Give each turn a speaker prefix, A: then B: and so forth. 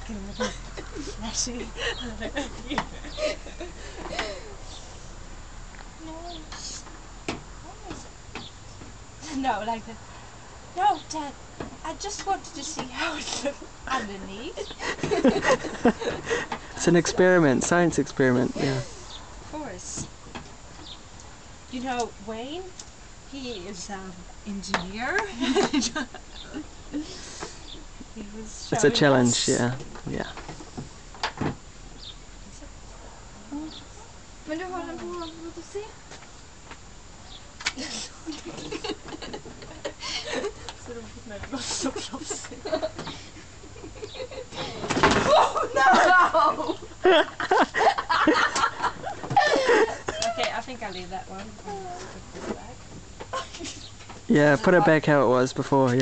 A: looking a little flashy. No, like that. No, Dad, I just wanted to see how it looked underneath.
B: It's an experiment, science experiment, yeah.
A: Of course. You know, Wayne, he is an engineer. He was
B: It's a
A: showing
B: challenge,
A: us.
B: yeah. Yeah.
C: Men du har den på, låt oss se.
A: Så roligt när det låter så proffsigt.
C: Oh no!
A: Okay, I think I'll leave that one. Put this back.
B: Yeah, put it back how it was before.